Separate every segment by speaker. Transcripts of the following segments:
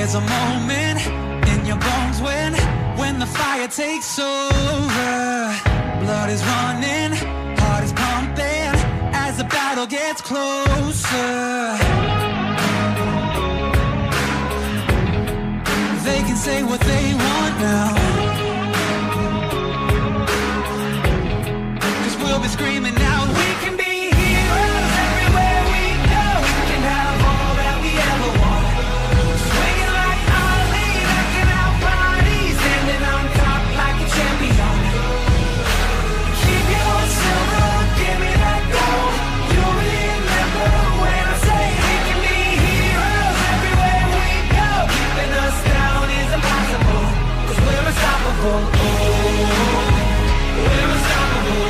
Speaker 1: There's a moment in your bones when the fire takes over. Blood is running, heart is pumping as the battle gets closer. They can say what they want now, 'cause we'll be screaming out, we can be heroes everywhere we go. We can have all that we ever want. Swinging like Ali, knocking out bodies, standing on top like a champion. Keep your silver, give me that gold. You'll remember when I say we can be heroes everywhere we go. Keeping us down is impossible, 'cause we're unstoppable. Oh, we're unstoppable.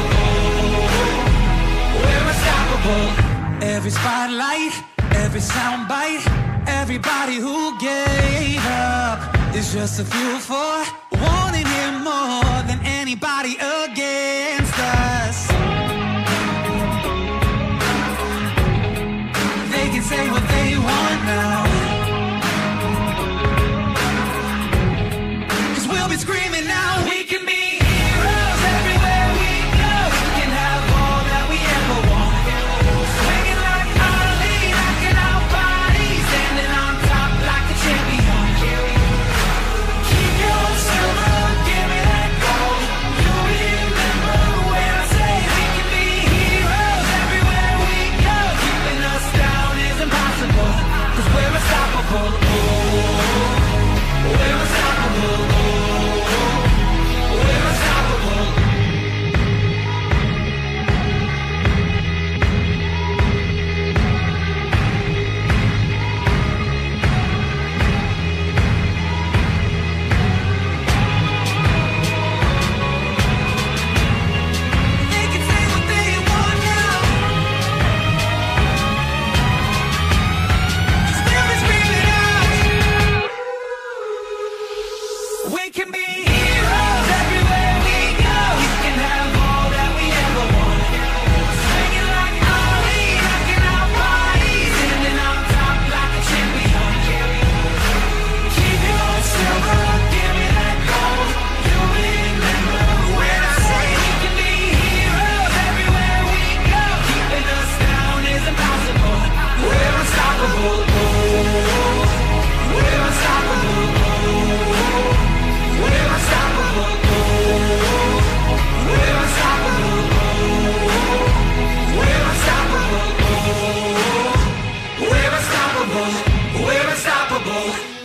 Speaker 1: We're unstoppable. Every spotlight, every soundbite, everybody who gave up is just a fuel for wanting him more than anybody against us. They can say what they want now, 'cause we'll be screaming now, we can be heroes everywhere we go. We can have all that we ever want. Swinging like Ali, knocking out bodies, standing on top like a champion. Keep your silver, give me that gold. You'll remember when I say we can be heroes everywhere we go. Keeping us down is impossible, 'cause we're unstoppable. Oh, we're unstoppable. Oh, we're unstoppable. They can say what they want now, 'cause we'll be screaming out, we can be heroes everywhere we go. We can have all that we ever want. Swinging like Ali, knocking out bodies, standing on top like a champion. Keep your silver, give me that gold. You'll remember when I say we can be heroes everywhere we go. Keeping us down is impossible. We're unstoppable. Oh, we're unstoppable. Oh, we're unstoppable. Oh, we're unstoppable. Oh, we're unstoppable. Oh, we're unstoppable. We're unstoppable.